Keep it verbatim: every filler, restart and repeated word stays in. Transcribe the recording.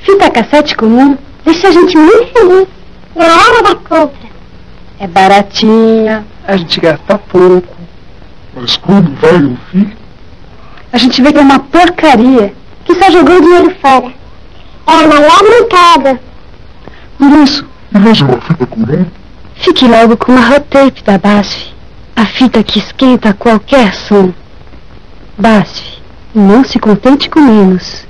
Fita cassete comum deixa a gente muito feliz na hora da compra. É baratinha, a gente gasta pouco. Mas quando vai ouvir, a gente vê que é uma porcaria, que só jogou dinheiro fora. É a maior mancada. Por isso, em vez de uma fita comum, fique logo com a Rotape da B A S F, a fita que esquenta qualquer som. B A S F, não se contente com menos.